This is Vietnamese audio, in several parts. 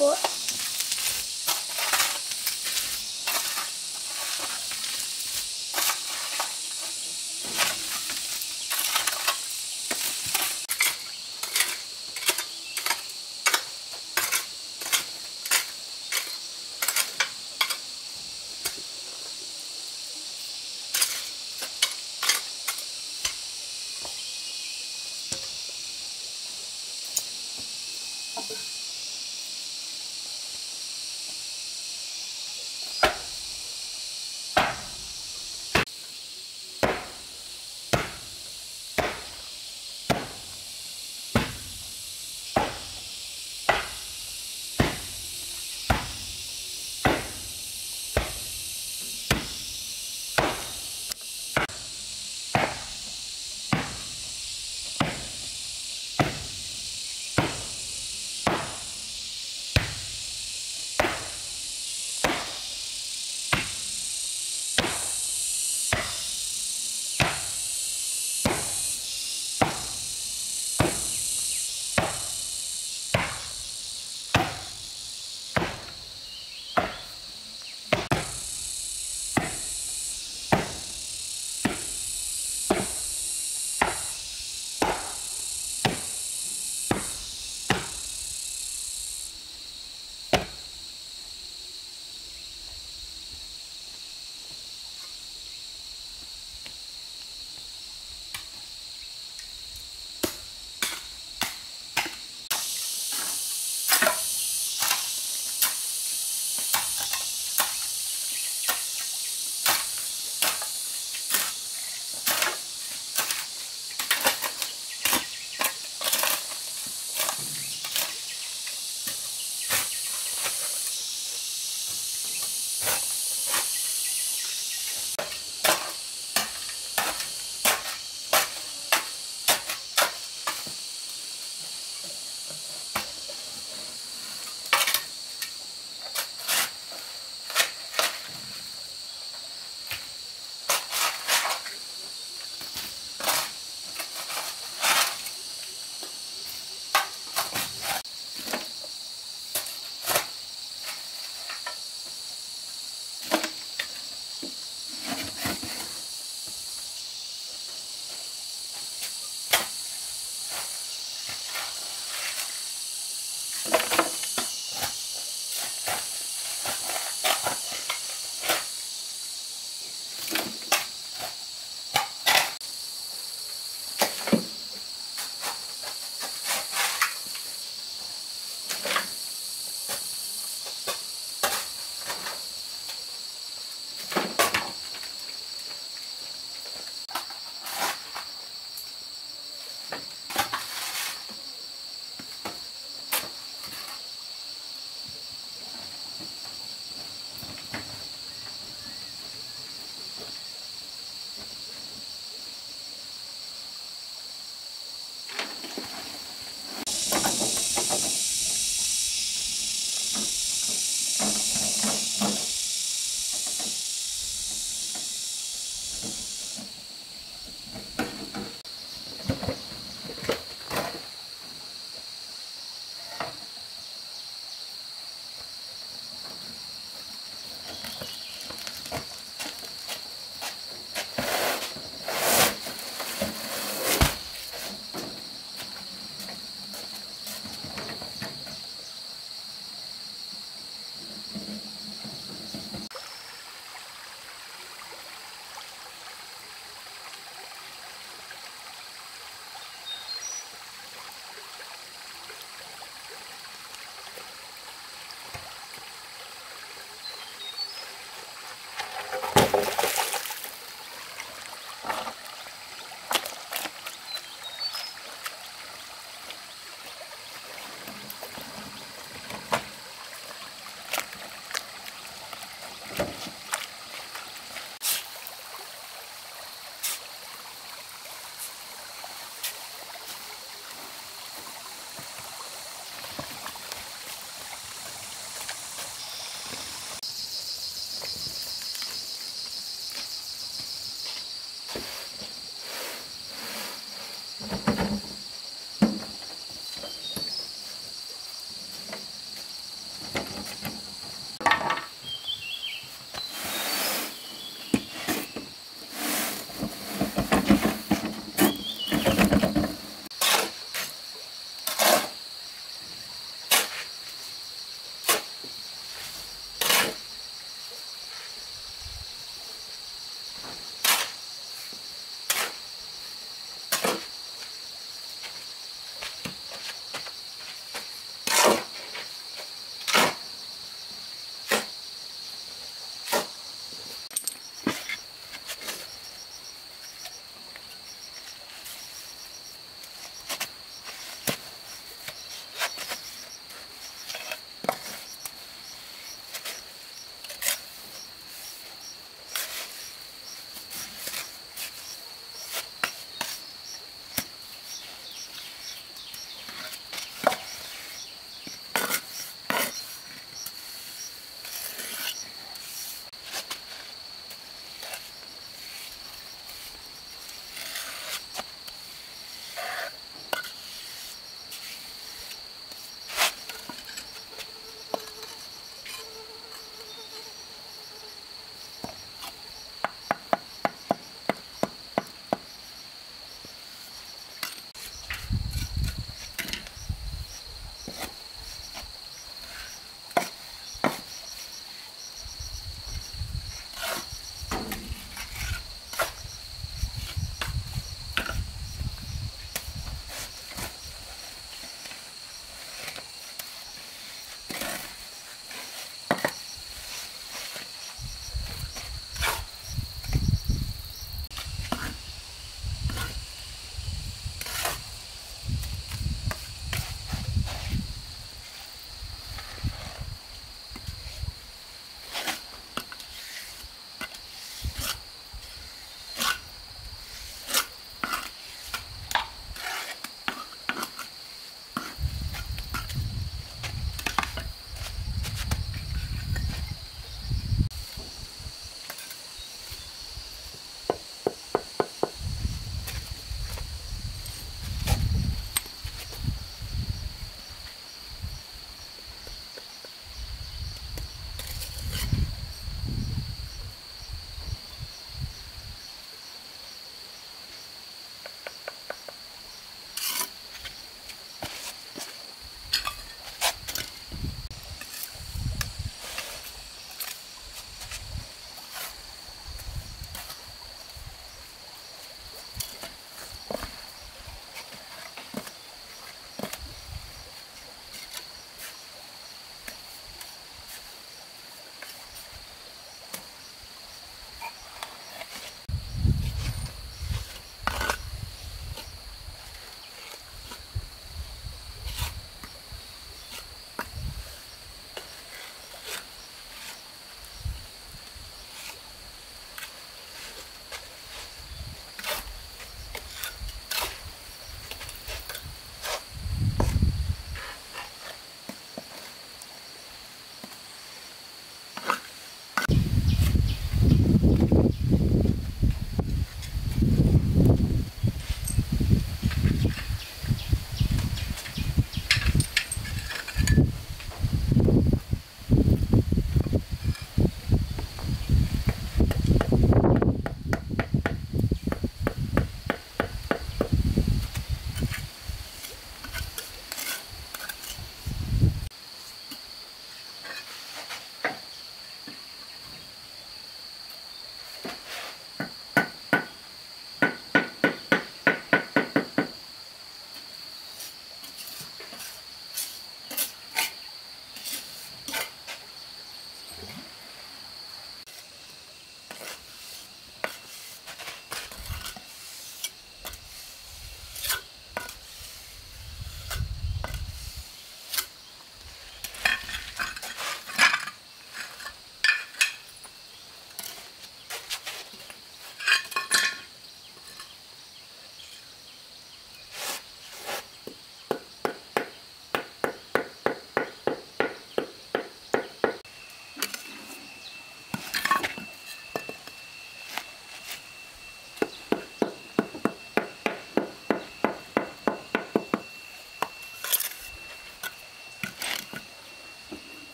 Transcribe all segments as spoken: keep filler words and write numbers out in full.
Bố.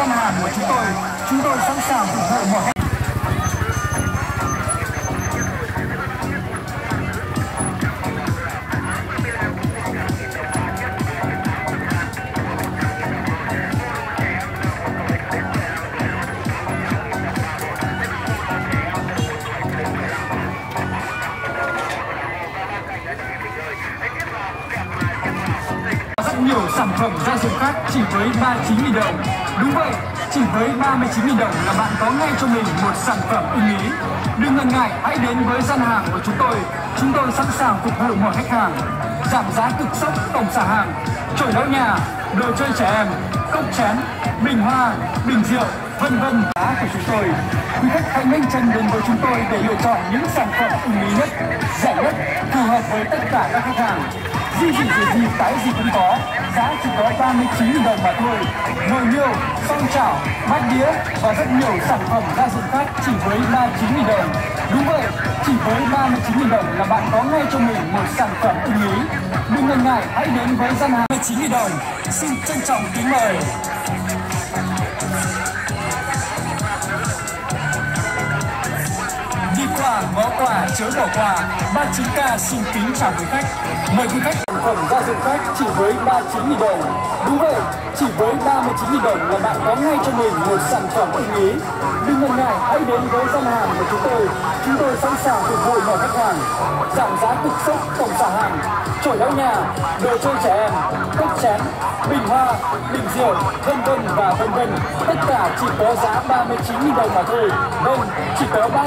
gian hàng của chúng tôi. Chúng tôi sẵn sàng phục vụ mọi khách. Nhiều sản phẩm gia dụng khác chỉ với ba mươi chín nghìn đồng. Đúng vậy, chỉ với ba mươi chín nghìn đồng là bạn có ngay cho mình một sản phẩm ưng ý. Đừng ngần ngại, hãy đến với gian hàng của chúng tôi. Chúng tôi sẵn sàng phục vụ mọi khách hàng. Giảm giá cực sốc tổng xả hàng, chổi lau nhà, đồ chơi trẻ em, cốc chén, bình hoa, bình rượu, vân vân. Giá của chúng tôi, quý khách hãy nhanh chân đến với chúng tôi để lựa chọn những sản phẩm ưng ý nhất, rẻ nhất, phù hợp với tất cả các khách hàng. Gì gì gì gì cái gì cũng có, giá chỉ có ba mươi chín nghìn đồng mà thôi. Nồi niêu, song chảo, bát đĩa và rất nhiều sản phẩm gia dụng khác chỉ với ba mươi chín nghìn đồng. Đúng vậy, chỉ với ba mươi chín nghìn đồng là bạn có ngay cho mình một sản phẩm ưng ý. Đừng ngần ngại, hãy đến với gian hàng ba mươi chín nghìn đồng. Xin trân trọng kính mời. Đi qua ngó qua chớ bỏ qua. ba mươi chín K xin kính chào quý khách. Mời quý khách sản phẩm gia dụng khác chỉ với ba mươi chín nghìn đồng. Đúng vậy, chỉ với ba mươi chín nghìn đồng là bạn có ngay cho mình một sản phẩm ưng ý. Đừng ngần ngại, hãy đến với gian hàng của chúng tôi. Chúng tôi sẵn sàng phục vụ mọi khách hàng. Giảm giá cực sốc tổng xả hàng, chổi lau nhà, đồ chơi trẻ em, cốc chén, bình hoa, bình rượu, vân vân và vân vân. Tất cả chỉ có giá ba mươi chín nghìn đồng mà thôi. Vâng, chỉ có ba.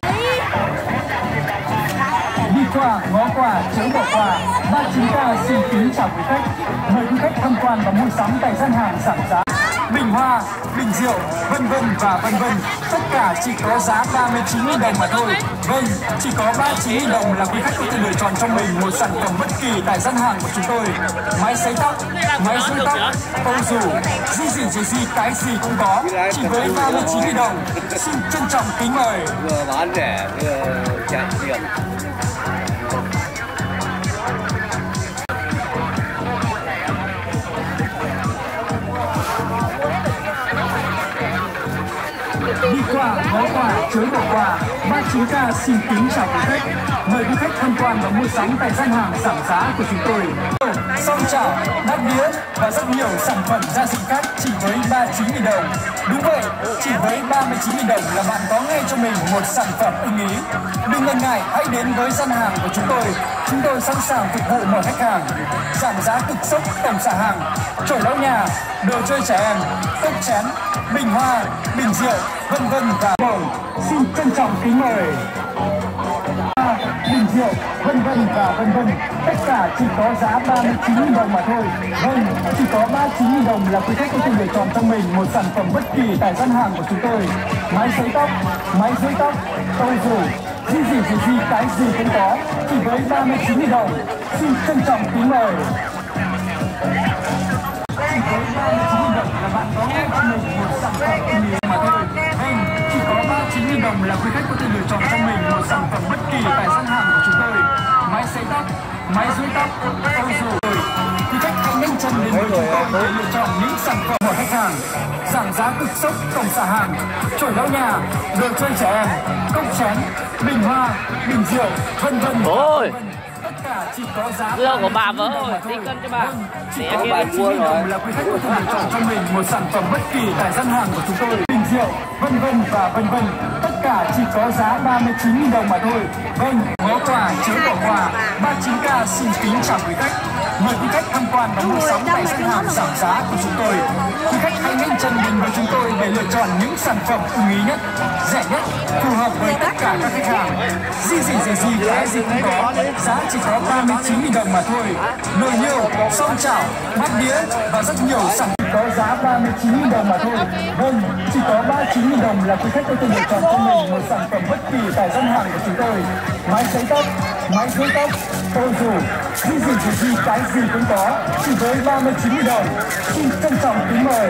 Đi qua ngó qua chớ bỏ qua. ba mươi chín K xin kính chào quý khách. Mời quý khách tham quan và mua sắm tại gian hàng giảm giá. Bình hoa, bình rượu, vân vân và vân vân. Tất cả chỉ có giá ba mươi chín nghìn đồng mà thôi. Vâng, chỉ có ba mươi chín nghìn đồng là quý khách có thể lựa chọn cho mình một sản phẩm bất kỳ tại gian hàng của chúng tôi. Máy sấy tóc, máy sấy tóc, câu rủ, gì gì gì gì cái gì cũng có, chỉ với ba mươi chín nghìn đồng. Xin trân trọng kính mời. Vừa bán rẻ vừa chạy tiền. Đi qua ngó qua chớ bỏ qua. ba mươi chín K xin kính chào quý khách. Mời quý khách tham quan và mua sắm tại gian hàng giảm giá của chúng tôi. Song chảo, bát đĩa và rất nhiều sản phẩm gia dụng khác chỉ với ba mươi chín nghìn đồng. Đúng vậy, chỉ với ba mươi chín nghìn đồng là bạn có ngay cho mình một sản phẩm ưng ý. Đừng ngần ngại, hãy đến với gian hàng của chúng tôi. Chúng tôi sẵn sàng phục vụ mọi khách hàng. Giảm giá cực sốc tổng xả hàng, chổi lau nhà, đồ chơi trẻ em, cốc chén, bình hoa, bình rượu, vân vân và bầu. Xin trân trọng kính mời. Bình rượu, vân vân và vân vân. Tất cả chỉ có giá ba mươi chín nghìn đồng mà thôi. Vâng, chỉ có ba mươi chín nghìn đồng là quý khách có thể lựa chọn cho mình một sản phẩm bất kỳ tại gian hàng của chúng tôi. Máy sấy tóc, máy sấy tóc, câu rủ, gì gì gì gì cái gì cũng có, chỉ với ba mươi chín nghìn đồng. Xin trân trọng kính mời. Chỉ với ba mươi chín nghìn đồng là bạn có ngay cho mình một sản phẩm ưng ý mà thôi. Vâng, chỉ có ba mươi chín nghìn đồng là quý khách có thể lựa chọn cho mình một sản phẩm bất kỳ tại gian hàng của chúng tôi. Máy sấy tóc, máy duỗi tóc, câu rủ. Quý khách hãy nhanh chân đến với chúng tôi để lựa chọn những sản phẩm của khách hàng. Giảm giá cực sốc tổng xả hàng, chổi lau nhà, đồ chơi trẻ em, cốc chén, bình hoa, bình rượu, vân vân. Ôi, tất cả chỉ có giá dưa của bà vỡ rồi, đi cân cho bà. Chỉ có ba mươi chín nghìn đồng là quý khách có thể lựa chọn cho mình một sản phẩm bất kỳ tại gian hàng của chúng tôi. Bình rượu, vân vân và vân vân. Tất cả chỉ có giá ba mươi chín nghìn đồng mà thôi. Vâng, ngó quà chớ bỏ quà. ba mươi chín K xin kính chào quý khách. Mời quý khách tham quan và mua sắm tại gian hàng giảm giá của chúng tôi. Quý khách hãy nhanh chân đến với chúng tôi để lựa chọn những sản phẩm ưng ý nhất, rẻ nhất, phù hợp với tất cả các khách hàng. Gì gì gì gì cái gì cũng có, giá chỉ có ba mươi chín nghìn đồng mà thôi. Nồi niêu, song chảo, bát đĩa và rất nhiều sản phẩm có giá ba mươi chín nghìn đồng mà thôi. Vâng, chỉ có ba mươi chín nghìn đồng là quý khách có thể lựa chọn cho mình một sản phẩm bất kỳ tại gian hàng của chúng tôi. Máy sấy tóc, máy sấy tóc, câu rủ, gì gì gì gì cái gì cũng có, chỉ với ba mươi chín nghìn đồng. Xin trân trọng kính mời.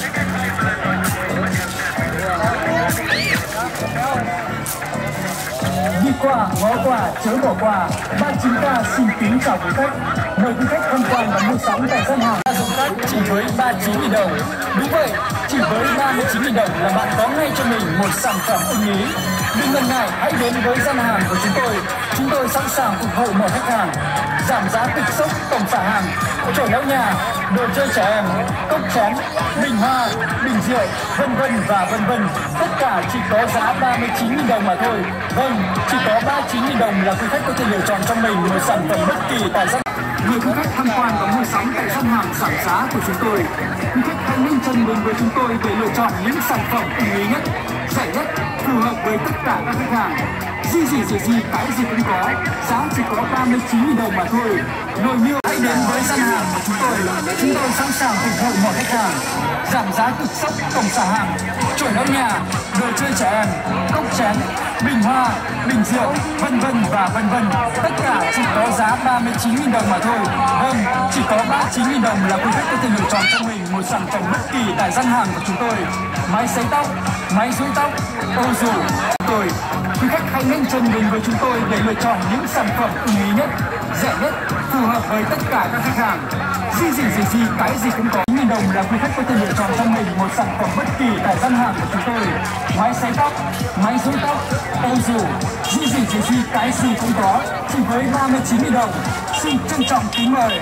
Đi qua ngó qua chớ bỏ qua. ba mươi chín K xin kính chào quý khách. Mời quý khách tham quan và mua sắm tại gian hàng. khác chỉ với ba mươi chín nghìn đồng. Đúng vậy, chỉ với ba mươi chín nghìn đồng là bạn có ngay cho mình một sản phẩm ưng ý. Đừng ngần ngại, hãy đến với gian hàng của chúng tôi. Chúng tôi sẵn sàng phục vụ mọi khách hàng. Giảm giá cực sốc tổng xả hàng, chổi lau nhà, đồ chơi trẻ em, cốc chén, bình hoa, bình rượu, vân vân và vân vân. Tất cả chỉ có giá ba mươi chín nghìn đồng mà thôi. Vâng, chỉ có ba mươi chín nghìn đồng là quý khách có thể lựa chọn cho mình một sản phẩm bất kỳ tại gian. Người quý khách tham quan và mua sắm tại gian hàng giảm giá của chúng tôi, quý khách hãy nhanh chân đến với chúng tôi để lựa chọn những sản phẩm ưng ý nhất, rẻ nhất, phù hợp với tất cả các khách hàng. Gì gì gì gì cái gì cũng có, giá chỉ có ba mươi chín nghìn đồng mà thôi. Rồi nhiều hãy đến với gian hàng của chúng tôi, chúng tôi sẵn sàng phục vụ mọi khách hàng. Giảm giá cực sốc tổng xả hàng, chổi lau nhà, đồ chơi trẻ em, cốc chén, bình hoa, bình rượu, vân vân và vân vân. Tất cả chỉ có giá ba mươi chín nghìn đồng mà thôi. Vâng, chỉ có ba mươi chín nghìn đồng là quý khách có thể lựa chọn cho mình một sản phẩm bất kỳ tại gian hàng của chúng tôi. Máy sấy tóc, máy duỗi tóc, ô dù, tôi. Quý khách hãy nhanh chân đến với chúng tôi để lựa chọn những sản phẩm ưng ý nhất, rẻ nhất, phù hợp với tất cả các khách hàng. Gì gì gì gì cái gì cũng có. Nghìn đồng là quý khách có thể lựa chọn cho mình một sản phẩm bất kỳ tại gian hàng của chúng tôi. Máy sấy tóc, máy duỗi tóc, ô dù, gì gì gì gì cái gì cũng có, chỉ với ba mươi chín nghìn đồng. Xin trân trọng kính mời.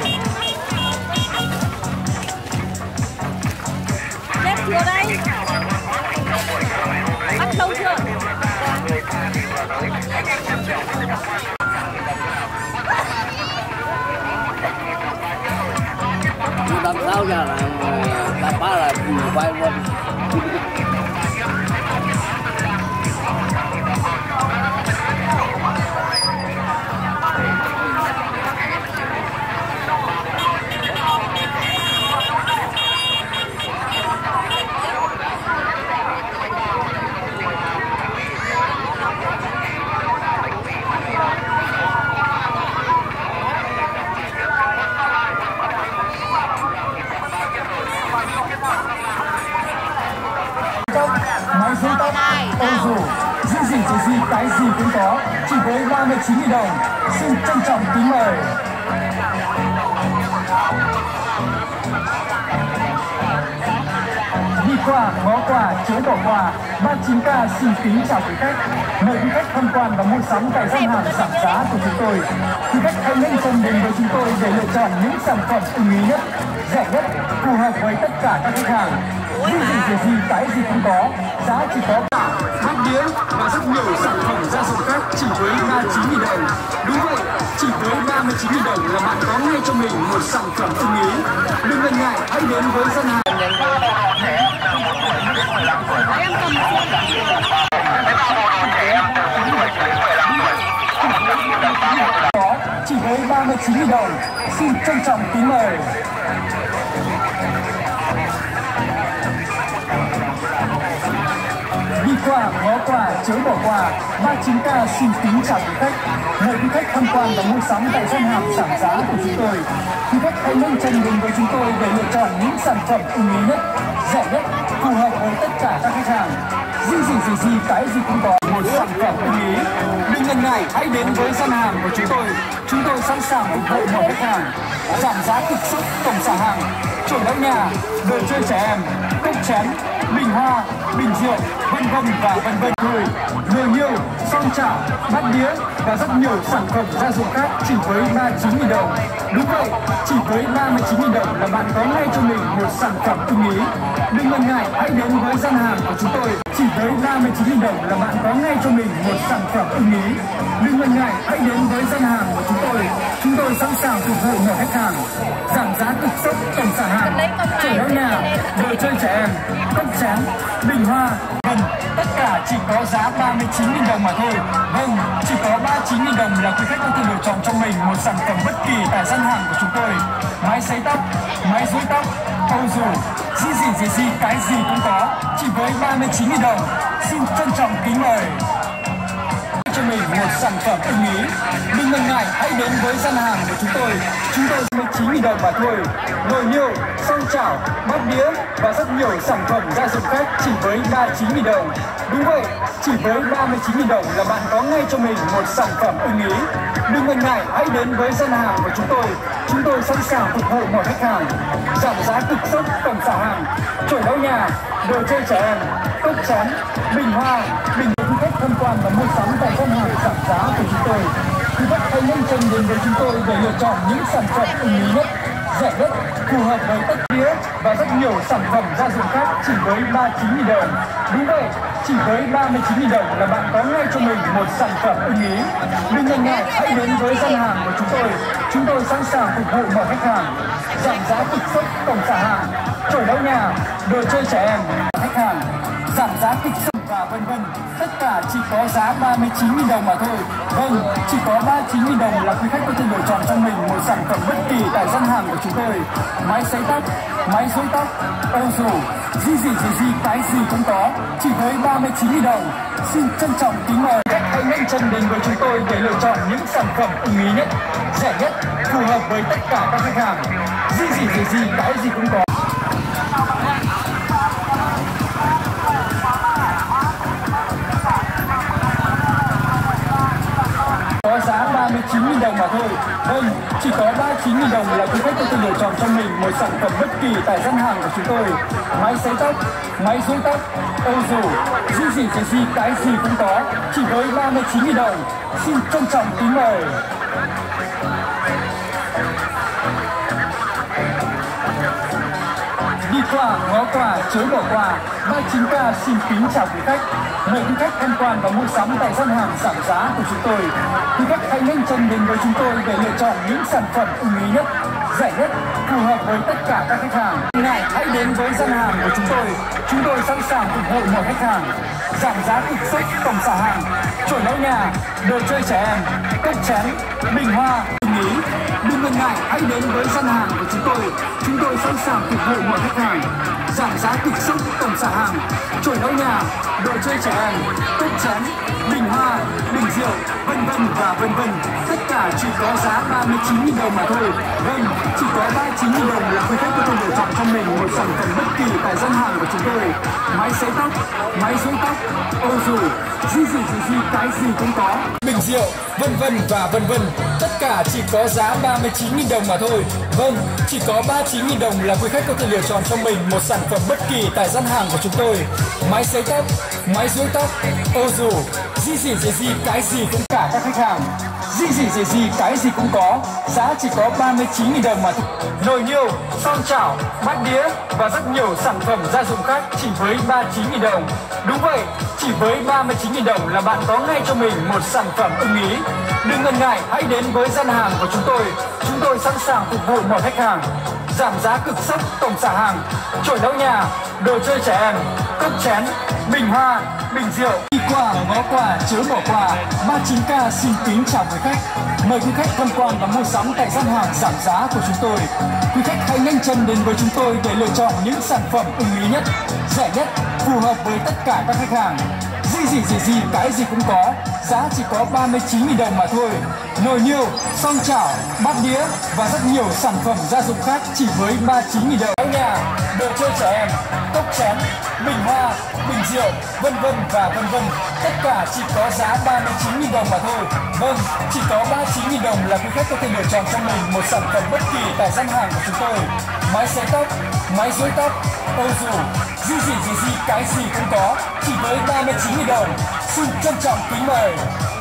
Đẹp chưa đây? Bắt lâu chưa? Làm sao ra là là ba là quay luôn. Máy duỗi tóc, ô dù, gì gì gì gì cái gì cũng có, chỉ với ba mươi chín nghìn đồng. Xin trân trọng kính mời. Đi qua, ngó qua, chớ bỏ qua. ba mươi chín K xin kính chào quý khách. Mời quý khách tham quan và mua sắm tại gian hàng giảm giá của chúng tôi. Quý khách hãy nhanh chân đến với chúng tôi để lựa chọn những sản phẩm ưng ý nhất, rẻ nhất, phù hợp với tất cả các khách hàng. Gì gì gì gì cái gì cũng có, giá chỉ có cả bát đĩa và rất nhiều sản phẩm gia dụng khác chỉ với ba mươi chín nghìn đồng. Đúng vậy, chỉ với ba mươi chín nghìn đồng là bạn có ngay cho mình một sản phẩm ưng ý. Đừng ngần ngại, hãy đến với gian hàng. Em cầm Có chỉ với ba mươi chín nghìn đồng. Xin trân trọng kính mời. Đi qua, ngó qua, chớ bỏ qua. ba mươi chín K xin kính chào quý khách. Mời quý khách tham quan và mua sắm tại gian hàng giảm giá của chúng tôi. Quý khách hãy nhanh chân đến với chúng tôi để lựa chọn những sản phẩm ưng ý nhất, rẻ nhất, phù hợp với tất cả các khách hàng. Gì gì gì gì cái gì cũng có một sản phẩm ưng ý. Đừng ngần ngại, hãy đến với gian hàng của chúng tôi. Chúng tôi sẵn sàng phục vụ mọi khách hàng. Giảm giá cực sốc tổng xả hàng, chổi lau nhà, đồ chơi trẻ em, cốc chén, bình hoa, bình rượu, vân vân và vân vân. Người, người nhiều, song chảo, bát đĩa và rất nhiều sản phẩm gia dụng khác chỉ với ba mươi chín nghìn đồng. Đúng vậy, chỉ với ba mươi chín nghìn đồng là bạn có ngay cho mình một sản phẩm ưng ý. Đừng ngần ngại, hãy đến với gian hàng của chúng tôi. Chỉ với ba mươi chín nghìn đồng là bạn có ngay cho mình một sản phẩm ưng ý. Đừng ngần ngại, hãy đến với gian hàng của chúng tôi. Chúng tôi sẵn sàng phục vụ mọi khách hàng. Giảm giá cực sốc tổng xả hàng, chổi lau nhà, đồ chơi trẻ em, cốc chén, bình hoa, vân. Tất cả chỉ có giá ba mươi chín nghìn đồng mà thôi. Vâng, chỉ có ba mươi chín nghìn đồng là quý khách có thể lựa chọn cho mình một sản phẩm bất kỳ tại gian hàng của chúng tôi. Máy sấy tóc, máy duỗi tóc, ô dù, gì gì gì gì cái gì cũng có, chỉ với ba mươi chín nghìn đồng. Xin trân trọng kính mời. Cho mình một sản phẩm ưng ý. Đừng ngần ngại, hãy đến với gian hàng của chúng tôi. Chúng tôi ba mươi chín nghìn đồng mà thôi. Nồi niêu, song chảo, bát đĩa và rất nhiều sản phẩm gia dụng khác chỉ với ba mươi chín nghìn đồng. Đúng vậy, chỉ với ba mươi chín nghìn đồng là bạn có ngay cho mình một sản phẩm ưng ý. Đừng ngần ngại, hãy đến với gian hàng của chúng tôi. chúng tôi sẵn sàng phục vụ mọi khách hàng. Giảm giá cực sốc tổng xả hàng, chổi lau nhà, đồ chơi trẻ em, cốc chén, bình hoa, bình du khách tham quan và mua sắm tại gian hàng giảm giá của chúng tôi. Quý khách hãy nhanh chân đến với chúng tôi để lựa chọn những sản phẩm ưng ý nhất, rẻ nhất, phù hợp với tất đĩa và rất nhiều sản phẩm gia dụng khác chỉ với ba mươi chín nghìn đồng. Đúng vậy, chỉ với ba mươi chín nghìn đồng là bạn có ngay cho mình một sản phẩm ưng ý. Đừng ngần ngại, hãy đến với gian hàng của chúng tôi. Chúng tôi sẵn sàng phục vụ mọi khách hàng. Giảm giá cực sốc tổng xả hàng, chổi lau nhà, đồ chơi trẻ em, khách hàng. Giảm giá cực sốc và vân vân, tất cả chỉ có giá ba mươi chín nghìn đồng mà thôi. Vâng, chỉ có ba mươi chín nghìn đồng là quý khách có thể lựa chọn cho mình một sản phẩm bất kỳ tại gian hàng của chúng tôi. Máy sấy tóc, máy xối tóc, ô dù, gì gì gì gì cái gì cũng có, chỉ với ba mươi chín nghìn đồng. Xin trân trọng kính mời khách hãy nhanh chân đến với chúng tôi để lựa chọn những sản phẩm ưng ý nhất, rẻ nhất, phù hợp với tất cả các khách hàng. Gì gì gì gì cái gì cũng có. Có giá ba mươi chín nghìn đồng mà thôi. Vâng, chỉ có ba mươi chín nghìn đồng là quý khách có thể lựa chọn cho mình một sản phẩm bất kỳ tại gian hàng của chúng tôi. Máy sấy tóc, máy xối tóc, ô dù, gì gì gì gì cái gì cũng có, chỉ với ba mươi chín nghìn đồng. Xin trân trọng kính mời. Đi qua, ngó qua, chớ bỏ qua. ba chín K xin kính chào quý khách. Mời quý khách tham quan và mua sắm tại gian hàng giảm giá của chúng tôi. Quý khách hãy nhanh chân đến với chúng tôi để lựa chọn những sản phẩm ưng ý nhất, rẻ nhất, phù hợp với tất cả các khách hàng. Ngài hãy đến với gian hàng của chúng tôi. Chúng tôi sẵn sàng phục vụ mọi khách hàng. Giảm giá cực sốc tổng xả hàng, chổi lau nhà, đồ chơi trẻ em, cốc chén, bình hoa, ưng ý. Đừng ngần ngại, hãy đến với gian hàng của chúng tôi. Chúng tôi sẵn sàng phục vụ mọi khách hàng. Giảm giá cực sốc tổng xả hàng, chổi lau nhà, đồ chơi trẻ em, cốc chén, bình hoa, bình rượu, vân vân và vân vân. Tất cả chỉ có giá ba mươi chín nghìn đồng mà thôi. Vâng, chỉ có ba mươi chín nghìn đồng là quý khách có thể lựa chọn cho mình một sản phẩm bất kỳ tại gian hàng của chúng tôi. Máy sấy tóc, máy xối tóc, ô dù, gì gì gì gì cái gì cũng có, bình rượu, vân vân và vân vân. Tất cả chỉ có giá ba mươi chín nghìn đồng mà thôi. Vâng, chỉ có ba mươi chín nghìn đồng là quý khách có thể lựa chọn cho mình một sản phẩm bất kỳ tại gian hàng của chúng tôi. Máy sấy tóc, máy xối tóc, ô dù, gì gì gì gì cái gì cũng cả các khách hàng. Gì gì gì gì cái gì cũng có, giá chỉ có ba mươi chín nghìn đồng mà thôi. Nồi niêu, son chảo, bát đĩa và rất nhiều sản phẩm gia dụng khác chỉ với ba mươi chín nghìn đồng. Đúng vậy, chỉ với ba mươi chín nghìn đồng là bạn có ngay cho mình một sản phẩm ưng ý. Đừng ngần ngại, hãy đến với gian hàng của chúng tôi. Chúng tôi sẵn sàng phục vụ mọi khách hàng. Giảm giá cực sốc tổng xả hàng, chổi lau nhà, đồ chơi trẻ em, cốc chén, bình hoa, bình rượu. Đi qua ngó qua chớ bỏ qua. ba mươi chín K xin kính chào quý khách. Mời quý khách tham quan và mua sắm tại gian hàng giảm giá của chúng tôi. Quý khách hãy nhanh chân đến với chúng tôi để lựa chọn những sản phẩm ưng ý nhất, rẻ nhất, phù hợp với tất cả các khách hàng. Gì gì gì gì cái gì cũng có, giá chỉ có ba mươi chín nghìn đồng mà thôi. Nồi niêu, son chảo, bát đĩa và rất nhiều sản phẩm gia dụng khác chỉ với ba mươi chín nghìn đồng. Ở nhà, đồ chơi trẻ em, cốc chén, bình hoa, bình rượu, vân vân và vân vân. Tất cả chỉ có giá ba mươi chín nghìn đồng mà thôi. Vâng, chỉ có ba mươi chín nghìn đồng là quý khách có thể lựa chọn cho mình một sản phẩm bất kỳ tại gian hàng của chúng tôi. Máy sấy tóc, máy xối tóc, ô dù, gì gì gì gì cái gì cũng có, chỉ với ba mươi chín nghìn đồng. Xin trân trọng kính mời.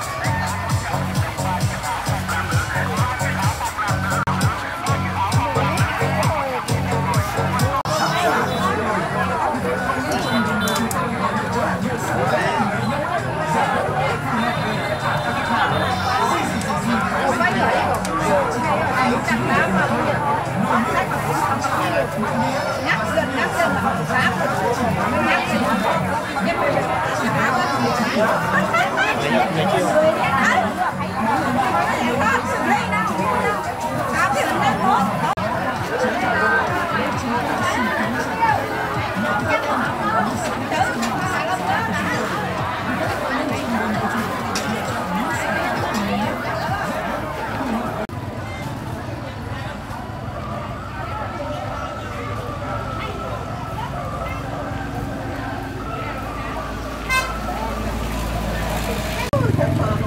Ngắt dần, ngắt dần là học giá của chúng. Ngắt dần là học giá. Nhưng mà Hãy subscribe cho kênh Ghiền Mì Gõ để không bỏ lỡ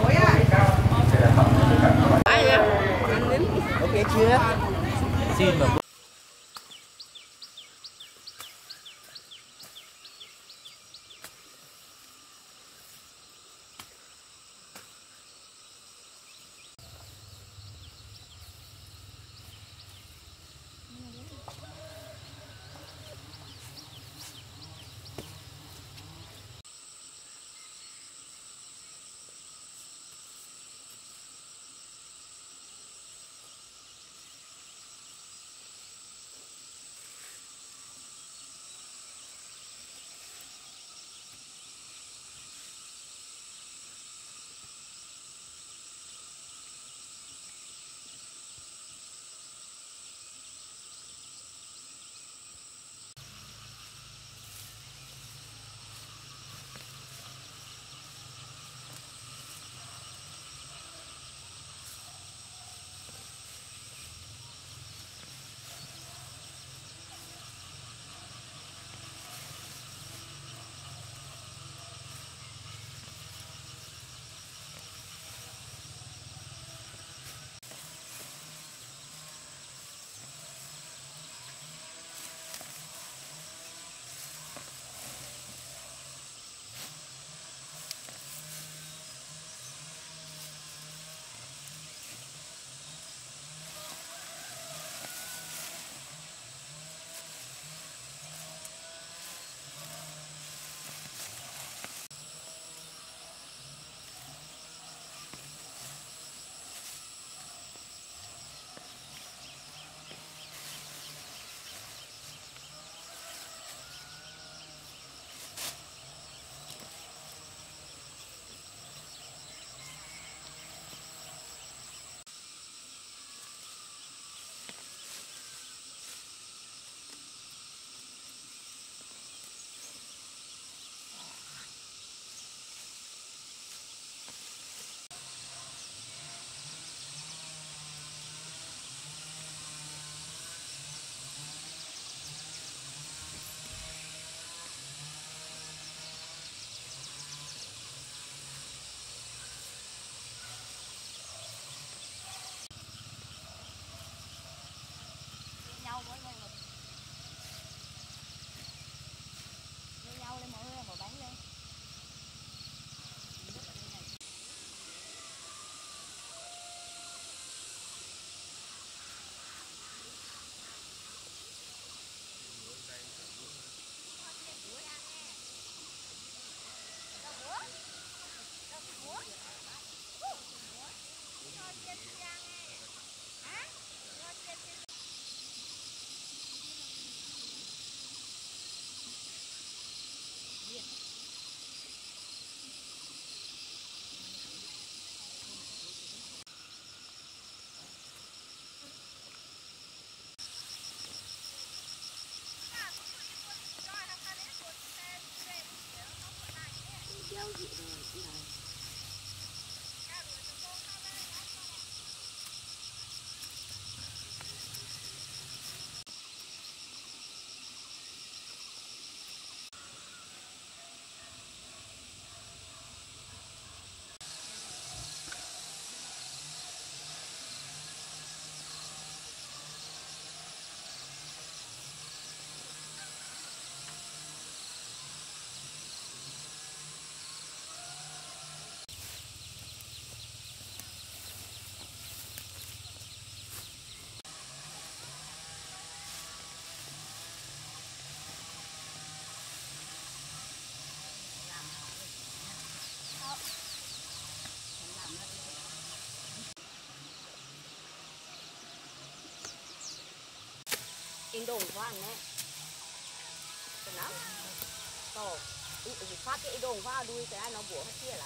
In đồng pha nè, cái nào, to, phát cái đồng pha đuôi cái ai nó bủa hết kia là.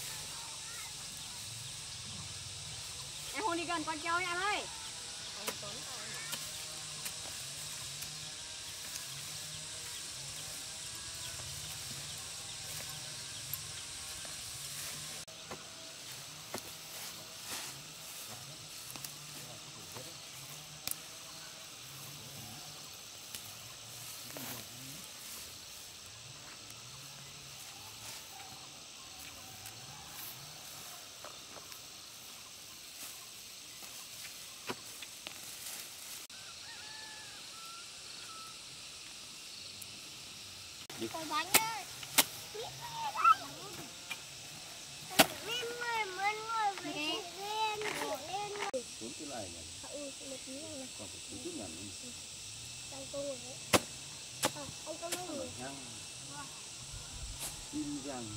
Em hôn đi gần con trâu nha em ơi. Cái bánh ơi. Lên người muốn ngồi với lên lên. Cuốn cái này này. Ừ, một tí này. Còn phải cuốn chút nhằn đi. Đang tô rồi đấy. À, anh có mấy người? Nhang. Kim vàng.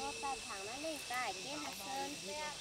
có tài thẳng nó lên tài kia là sơn xe.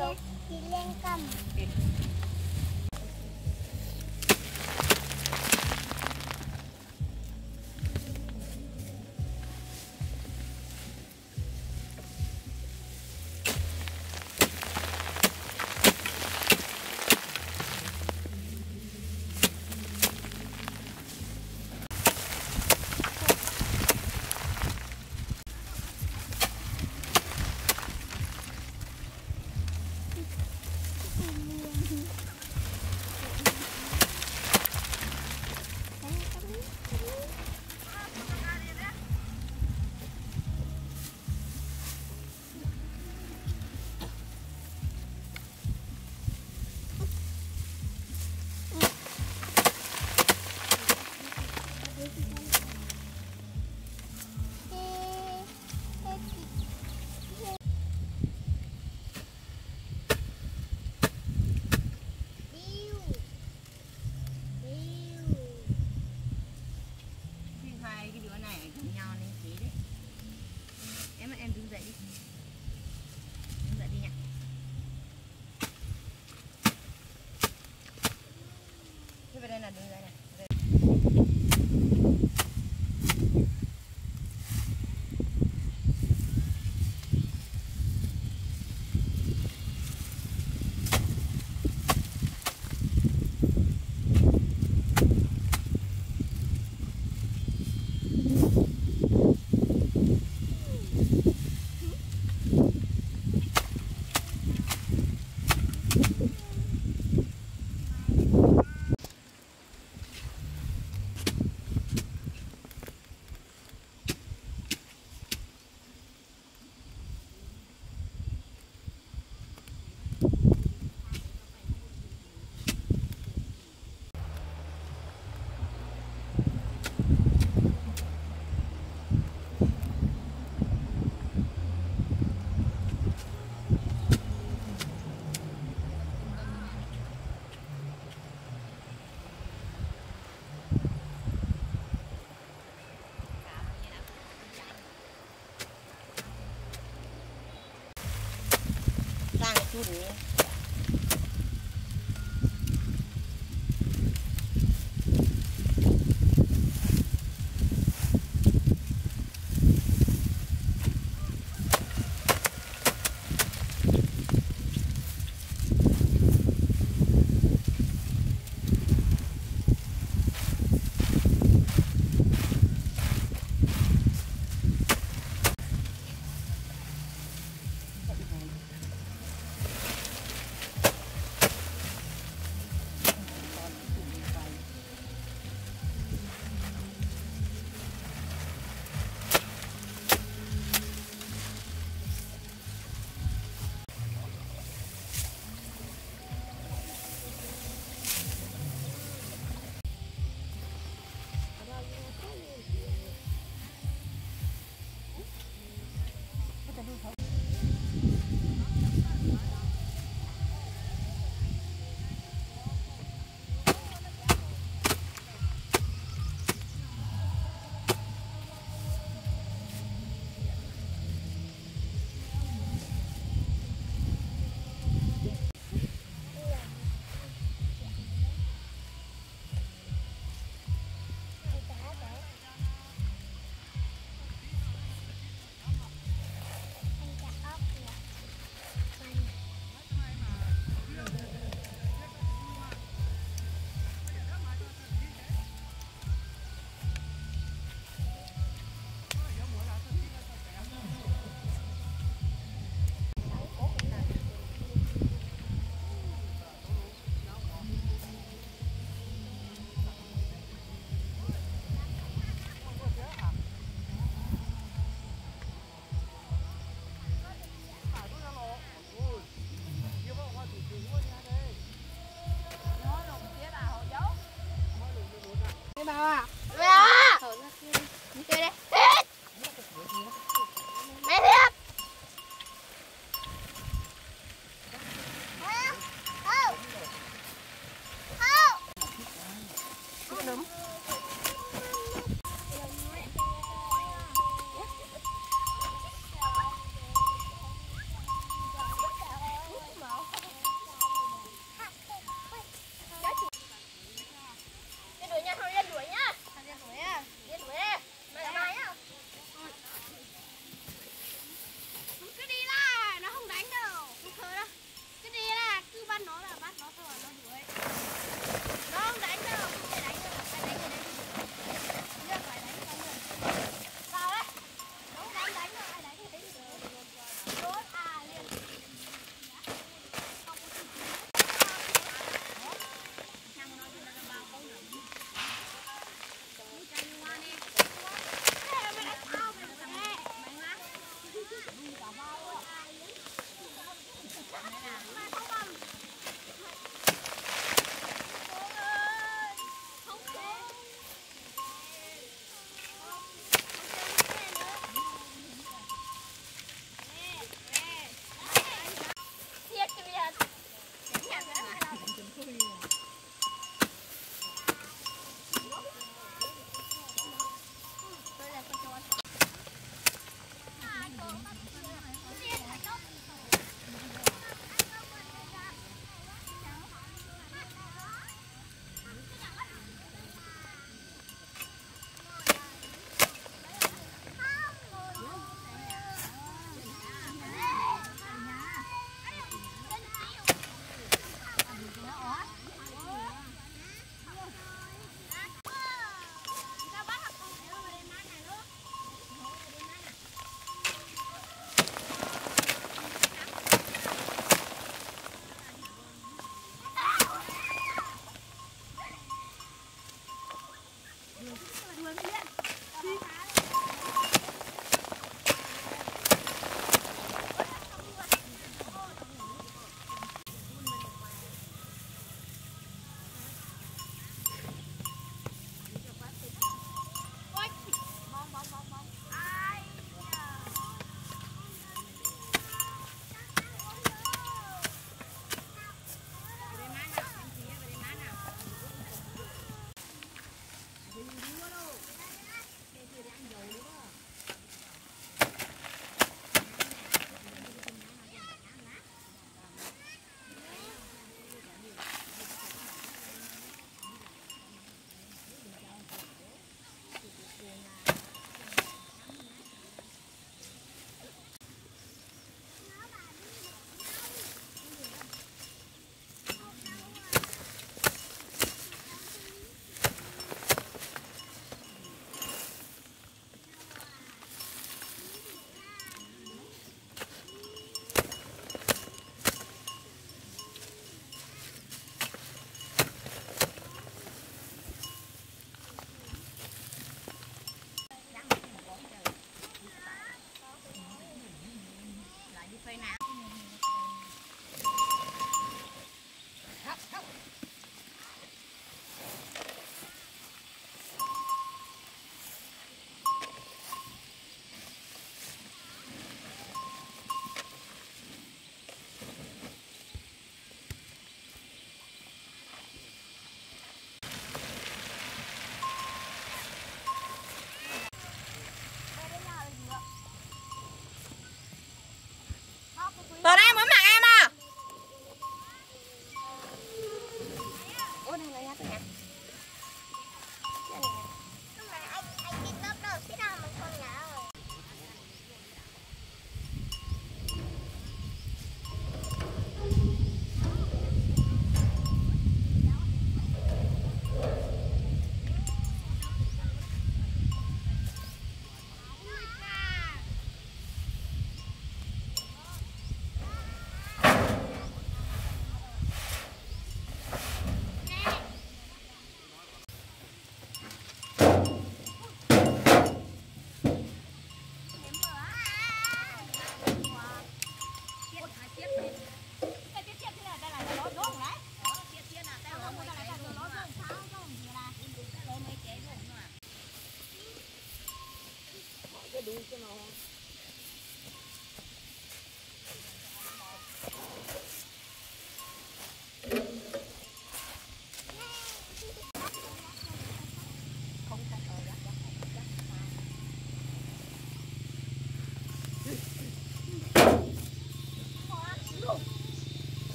đâu đi lên cầm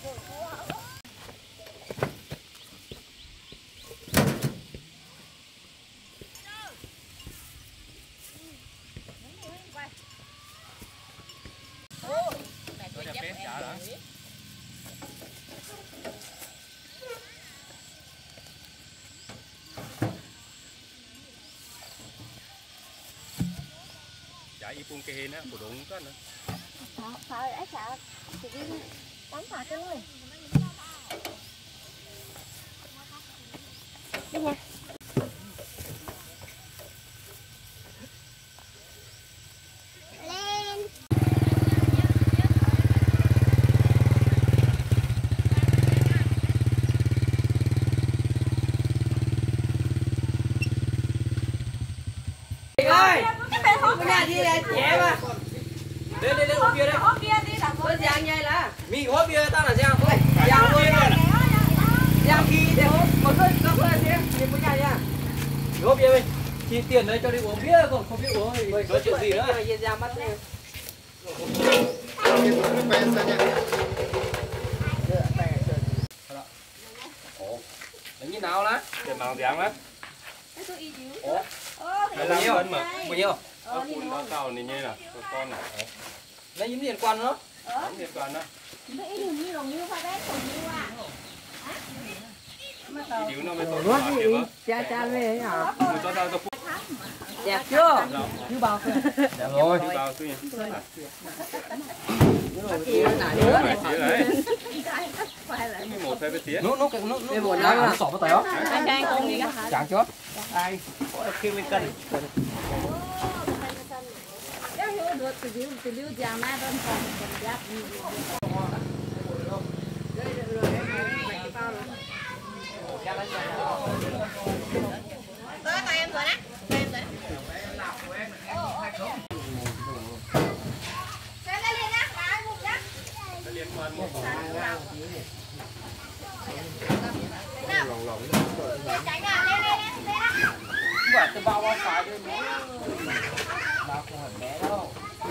Chạy ipung cái hên á, bộ đúng có nữa. Sợ, sợ ấy sợ. Thì đi tắm phạt cái luôn. Đi nha. Lên. ơi, cái nhà gì này nhẹ mà. Lên lên lên uống bia đây. Uống bia đi làm gì ăn nhây là. Mình uống bia tao là giang thôi. Giang thôi. Giang khi để uống một hơi cốc lên đi. Mình có nhà nha. Uống bia đi. Chi tiền đấy cho đi uống bia còn không biết uống thì có chuyện gì nữa. Giang bắt đi. Đánh như nào lá? Tiền bằng giang á. Ủa? Bao nhiêu? Mà. Bao nhiêu? Có cuốn bao tàu này như là con này. Lấy những liên quan nữa. Những liên quan đó. Điếu nó mới tốt gì? Cha cha về hả? Một cho tao tôi phút. Đẹp chưa? Chú bao thôi. Đẹp rồi. Chú bao tôi. Một phải tiếng. Nút nút nút nút một nó sổ vào tay đó. Anh anh con gì cả? Chẳng chốt. Ai? Khi mình cần. Tới tay em rồi đó. Tay em rồi đó. Xem cái liền á, bà một nhá. Liên quan một. Chạy nào, lên lên lên lên. Quả từ bao bao phải đi. Bao không hẳn bé đâu.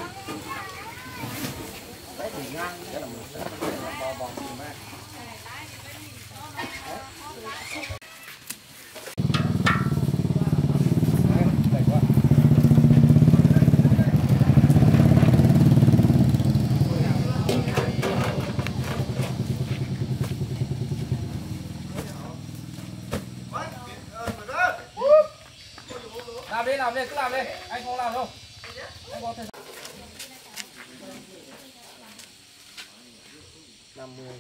Đấy thì ngang, đấy là một bao bò gì mà. Làm đi, làm đi, cứ làm đi. Anh không làm đâu. Anh có thời gian. năm mươi.